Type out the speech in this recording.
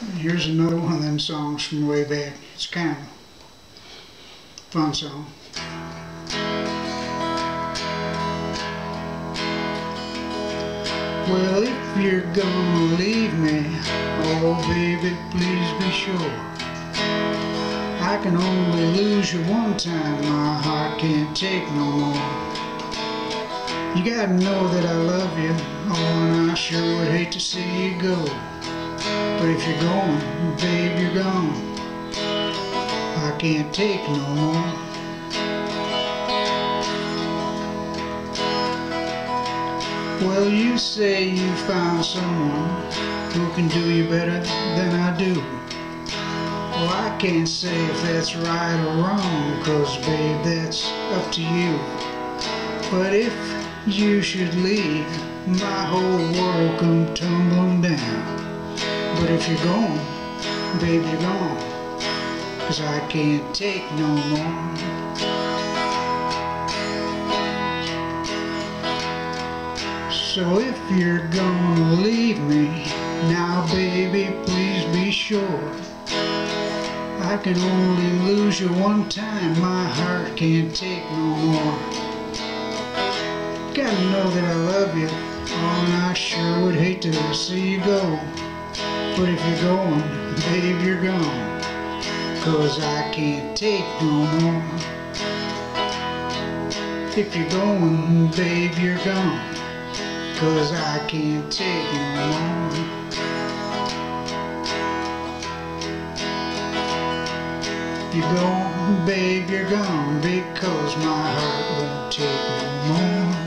Here's another one of them songs from way back. It's kind of a fun song. Well, if you're gonna leave me, oh baby, please be sure. I can only lose you one time, my heart can't take no more. You gotta know that I love you, oh, and I sure would hate to see you go. But if you're going, babe, you're gone. I can't take no more. Well, you say you found someone who can do you better than I do. Well, I can't say if that's right or wrong, 'cause babe, that's up to you. But if you should leave, my whole world come tumbling down. But if you're gone, babe, you're gone, 'cause I can't take no more. So if you're gonna leave me, now baby, please be sure. I can only lose you one time, my heart can't take no more. Gotta know that I love you, oh, and I sure would hate to see you go. But if you're going, babe, you're gone, 'cause I can't take no more. If you're going, babe, you're gone, 'cause I can't take no more. If you're gone, babe, you're gone, because my heart won't take no more.